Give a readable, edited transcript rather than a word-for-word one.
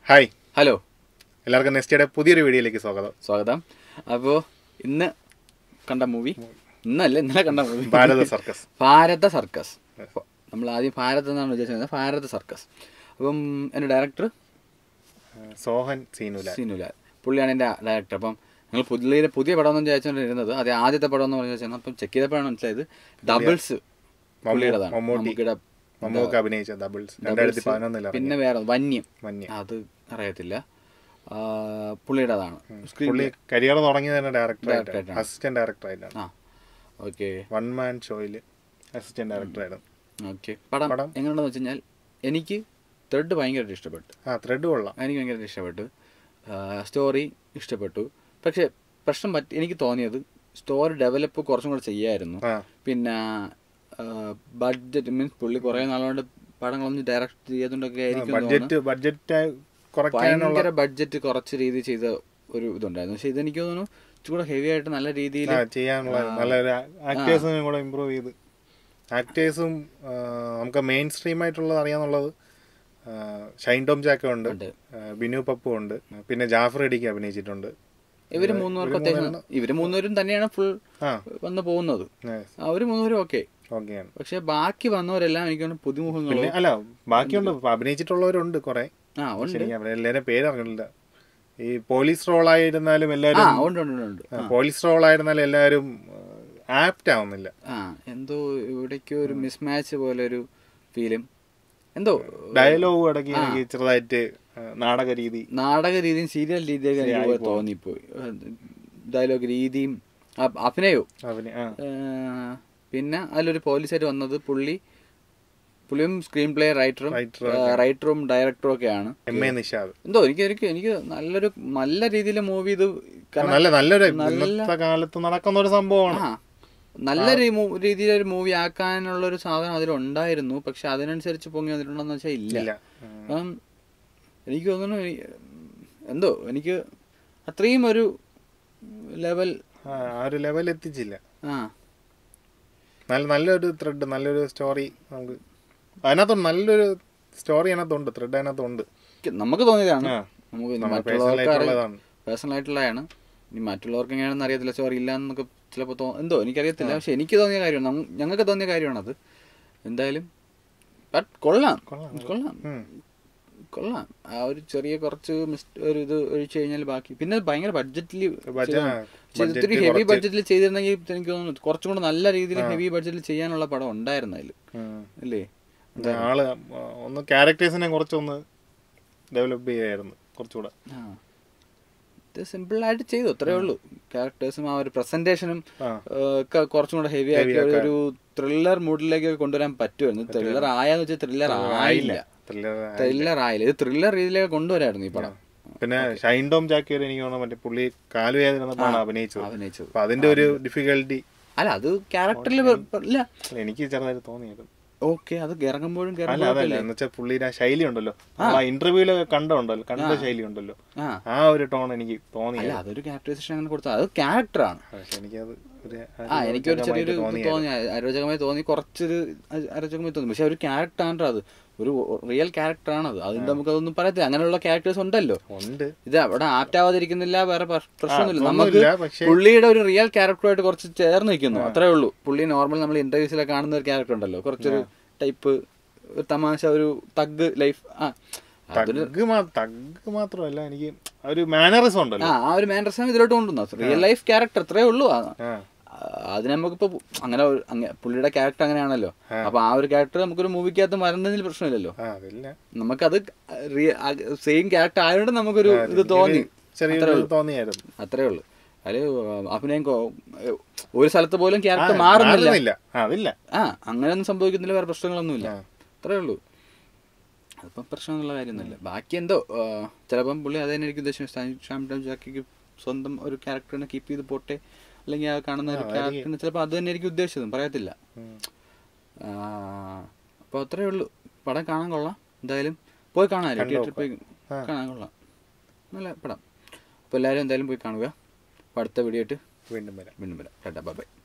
Hi hello, എല്ലാവർക്കും നെസ്റ്റയുടെ പുതിയൊരു വീഡിയോയിലേക്ക് സ്വാഗതം. അപ്പോൾ ഇന്ന് കണ്ട മൂവി, ഇന്നലെ കണ്ട മൂവി ഭാരത സർക്കസ്. നമ്മൾ ആദ്യം ഭാരത് എന്നാണ് ഉദ്ദേശിക്കുന്നത്, ഭാരത സർക്കസ്. അപ്പം എൻ്റെ ഡയറക്ടർ സോഹൻ സീനുലാൽ പുള്ളിയാണ് എൻ്റെ ഡയറക്ടർ. അപ്പം ഞങ്ങൾ പുതിയ പടം എന്ന് ചോദിച്ചുകൊണ്ടിരുന്നത്, അത് ആദ്യത്തെ പടം എന്ന് പറഞ്ഞു വെച്ചാൽ അപ്പം ചെക്ക് ചെയ്തപ്പോഴാണ് മനസ്സിലായത് ഡബിൾസ് പുള്ളിയുടേതാണ്. പിന്നെ വേറെ വന്യം അത് അറിയത്തില്ല, പുള്ളിയുടേതാണ്. കരിയർ തുടങ്ങിയത് അസിസ്റ്റന്റ് ഡയറക്ടറായിട്ടാണ്. ഓക്കെ, വൺ മാൻ ഷോയില് അസിസ്റ്റന്റ് ഡയറക്ടറായിരുന്നു. ഓക്കെ, പടം എങ്ങനെയാണെന്ന് വെച്ച് കഴിഞ്ഞാൽ എനിക്ക് ത്രെഡ് ഭയങ്കരമായിട്ട് ഇഷ്ടപ്പെട്ടു. ത്രെഡ് കൊള്ളാം, എനിക്ക് ഭയങ്കരമായിട്ട് ഇഷ്ടപ്പെട്ടു. സ്റ്റോറി ഇഷ്ടപ്പെട്ടു. പക്ഷെ പ്രശ്നം എനിക്ക് തോന്നിയത് സ്റ്റോറി ഡെവലപ്പ് കുറച്ചും കൂടെ ചെയ്യായിരുന്നു. പിന്നെ ബഡ്ജറ്റ് മീൻസ് പുള്ളി കുറെ നാളുകൊണ്ട് പടങ്ങളൊന്നും ഡയറക്റ്റ് ചെയ്തുകൊണ്ടൊക്കെ ആയിരിക്കും ഭയങ്കര ബഡ്ജറ്റ് കുറച്ച് രീതി ചെയ്ത ഒരു ഇതുണ്ടായിരുന്നു. പക്ഷെ ഇതെനിക്ക് തോന്നുന്നു ഇച്ചിരി ഹെവി ആയിട്ട് നല്ല രീതിയിൽ ചെയ്യാനുള്ള നല്ലൊരു ആക്ടേഴ്സിനും കൂടെ ഇമ്പ്രൂവ് ചെയ്ത് ആക്ടേഴ്സും നമുക്ക് മെയിൻ സ്ട്രീം ആയിട്ടുള്ളത് അറിയാന്നുള്ളത് ഷൈൻ ടോം ചാക്കോ ഉണ്ട്, ബിനു പപ്പു ഉണ്ട്, പിന്നെ ജാഫർ ഇടിക്ക് അഭിനയിച്ചിട്ടുണ്ട്. ഇവര് മൂന്നുപേരും തന്നെയാണ് ഫുൾ വന്ന് പോകുന്നത്. അവര് മൂന്നുപേരും ഓക്കെയാണ്. പക്ഷെ ബാക്കി വന്നവരെല്ലാം എനിക്ക് പുതുമുഖങ്ങൾ അല്ല, ബാക്കിയുണ്ട്, അഭിനയിച്ചിട്ടുള്ളവരുണ്ട് കുറെ. എല്ലാവരും പേരറിയില്ല. ഈ പോലീസ് റോളായിരുന്നാലും എല്ലാവരും പോലീസ് റോളായിരുന്നാലും എല്ലാവരും ആപ്റ്റ് ആവുന്നില്ല. എന്തോ ഇവിടേക്കോ ഒരു മിസ്മാച്ച് പോലെ ഒരു ഫീലും, എന്തോ ഡയലോഗ് ഇടയ്ക്ക് ചെറുതായിട്ട് നാടക രീതിയും സീരിയൽ രീതിയൊക്കെ തോന്നിപ്പോയി. ഡയലോഗ് രീതിയും അഭിനയവും. പിന്നെ അതിലൊരു പോലീസായിട്ട് വന്നത് പുള്ളിയും സ്ക്രീൻ പ്ലേ റൈറ്ററും ഡയറക്ടറും ഒക്കെയാണ്. എന്തോ എനിക്ക് നല്ല രീതിയിൽ മൂവി ഇത് കാലത്ത് നടക്കുന്ന ഒരു സംഭവമാണ്. നല്ല രീതിയിലൊരു മൂവി ആക്കാനുള്ള ഒരു സാധനം അതിലുണ്ടായിരുന്നു. പക്ഷെ അതിനനുസരിച്ച് പൊങ്ങി വന്നിട്ടുണ്ടെന്ന് വെച്ചാൽ ഇല്ല. അപ്പം എനിക്ക് തോന്നുന്നു എന്തോ എനിക്ക് അത്രയും ഒരു ലെവൽ എത്തിച്ചില്ല. നല്ലൊരു ത്രെഡ്, നല്ലൊരു സ്റ്റോറി നമുക്ക് അതിനകത്തുണ്ട്. നല്ലൊരു സ്റ്റോറി അതിനകത്തുണ്ട്, ത്രെഡ് അതിനകത്തുണ്ട്. നമുക്ക് തോന്നിയതാണ്, നമുക്ക് പേഴ്സണൽ ആയിട്ടുള്ളതാണ്. ഇനി മറ്റുള്ളവർക്ക് എങ്ങനെയാണെന്ന് അറിയത്തില്ല, സ്റ്റോറി ഇല്ല എന്നൊക്കെ ചിലപ്പോൾ എന്തോ എനിക്കറിയത്തില്ല. പക്ഷെ എനിക്ക് തോന്നിയ കാര്യമാണ്, ഞങ്ങൾക്ക് തോന്നിയ കാര്യമാണത്. എന്തായാലും ബട്ട് കൊള്ളാം. ആ ഒരു ചെറിയ കുറച്ച് ഒരു ഇത് ഒഴിച്ചു കഴിഞ്ഞാൽ ബാക്കി പിന്നെ ഭയങ്കര ബഡ്ജറ്റിൽ ഒത്തിരി ഹെവി ബഡ്ജറ്റിൽ ചെയ്തിരുന്നെങ്കിൽ എനിക്ക് തോന്നുന്നു കുറച്ചും കൂടെ നല്ല രീതിയിൽ ഹെവി ബഡ്ജറ്റിൽ ചെയ്യാനുള്ള പടം ഉണ്ടായിരുന്നു അതിൽ, അല്ലേ? ഒന്ന് ക്യാരക്ടേഴ്സിനെ കുറച്ചൊന്ന് ഡെവലപ്പ് ചെയ്യായിരുന്നു കുറച്ചുകൂടെ. ഇത് സിമ്പിൾ ആയിട്ട് ചെയ്തു, അത്രേ ഉള്ളൂ. ക്യാരക്ടേഴ്സും ആ ഒരു പ്രസന്റേഷനും ഒക്കെ കുറച്ചും കൂടെ ഹെവി ആക്കി ഒരു ത്രില്ലർ മൂഡിലേക്ക് കൊണ്ടുവരാൻ പറ്റുമായിരുന്നു. ത്രില്ലർ ആയെന്ന് വെച്ചാൽ ത്രില്ലർ ആയില്ല. ഇത് ത്രില്ലർ രീതിയിലേക്ക് കൊണ്ടുവരായിരുന്നു ഈ പടം. പിന്നെ ഷൈൻ ടോം ചാക്കോ എനിക്ക് മറ്റേ പുള്ളി കാലുവേദന അഭിനയിച്ചത്. അതിന്റെ ഒരു ഡിഫിക്കൽട്ടി അല്ല, അത് ക്യാരക്ടറിൽ എനിക്ക് ചെറുതായിട്ട് തോന്നിയത്. ഓക്കെ, അത് ഇറങ്ങുമ്പോഴും പുള്ളിയുടെ ശൈലി ഉണ്ടല്ലോ, ഇന്റർവ്യൂലൊക്കെ കണ്ട ശൈലി ഉണ്ടല്ലോ, ആ ഒരു ടോൺ എനിക്ക് തോന്നി. അതൊരു ക്യാരക്ടറൈസേഷൻ അങ്ങനെ കൊടുത്തത്, അത് ക്യാരക്ടറാണ്. എനിക്കൊരു ചെറിയൊരു തോന്നി, അരോചകമായി തോന്നി, കുറച്ചൊരു അരോചകമായി തോന്നി. പക്ഷെ ഒരു ക്യാരക്ടറാണ്, അത് ഒരു റിയൽ ക്യാരക്ടറാണത്. അതിന്റെ നമുക്ക് അതൊന്നും പറയത്തില്ല. അങ്ങനെയുള്ള ക്യാരക്ടേഴ്സ് ഉണ്ടല്ലോ. ഇത് അവിടെ ആപ്റ്റ് ആവാതിരിക്കുന്നില്ല, വേറെ പ്രശ്നമൊന്നുമില്ല. നമുക്ക് പുള്ളിയുടെ ഒരു റിയൽ ക്യാരക്ടറുമായിട്ട് കുറച്ച് ചേർന്ന് നിൽക്കുന്നു, അത്രേ ഉള്ളൂ. പുള്ളി നോർമൽ നമ്മൾ ഇന്റർവ്യൂസിലൊക്കെ കാണുന്ന ഒരു ക്യാരക്ടർ ഉണ്ടല്ലോ, കുറച്ചൊരു ടൈപ്പ് തമാശ, ഒരു തഗ് ലൈഫ്. മാത്രമല്ല, എനിക്ക് ഒരു മാനറിസം ഉണ്ടല്ലോ, ആ ഒരു മാനറിസം ഇതിലോട്ട് കൊണ്ടുവന്നു. റിയൽ ലൈഫ് ക്യാരക്ടർ അത്രേ ഉള്ളൂ. അതിന് നമുക്കിപ്പോ അങ്ങനെ പുള്ളിയുടെ ക്യാരക്ടർ അങ്ങനെയാണല്ലോ. അപ്പൊ ആ ഒരു ക്യാരക്ടർ നമുക്കൊരു മൂവിക്കകത്ത് വരുന്നതിൽ പ്രശ്നമില്ലല്ലോ. നമുക്കത് സെയിം ക്യാരക്ടർ ആയതുകൊണ്ട് നമുക്കൊരു ഇത് തോന്നിയായിരുന്നു, അത്രേ ഉള്ളൂ. അതില് അഭിനയം ഒരു സ്ഥലത്ത് പോലും ക്യാരക്ടർ മാറുന്നില്ല. അങ്ങനെയൊന്നും സംഭവിക്കുന്നില്ല, വേറെ പ്രശ്നങ്ങളൊന്നുമില്ല, അത്രേ ഉള്ളൂ. അതിപ്പം പ്രശ്നമൊന്നുള്ള കാര്യമൊന്നുമില്ല. ബാക്കി എന്തോ ചിലപ്പം പുള്ളി അത് തന്നെ എനിക്ക് ഉദ്ദേശിച്ചു, ഷൈൻ ടോം ചാക്കോയ്ക്ക് സ്വന്തം ഒരു ക്യാരക്ടറിനെ കീപ്പ് ചെയ്ത് പോട്ടെ, അല്ലെങ്കിൽ ആ കാണുന്ന ഒരു ക്യാരക്ടറിന് ചിലപ്പോൾ അത് തന്നെ എനിക്ക് ഉദ്ദേശിച്ചതും പറയത്തില്ല. അപ്പോൾ അത്രേ ഉള്ളൂ. പടം കാണാൻ കൊള്ളാം, എന്തായാലും പോയി കാണാമല്ലോ, തിയേറ്ററിൽ പോയി കാണാൻ കൊള്ളാം, നല്ല പടം. അപ്പോൾ എല്ലാവരും എന്തായാലും പോയി കാണുക. അപ്പോൾ അടുത്ത വീഡിയോ ആയിട്ട് വീണ്ടും വരാം. Tata, by.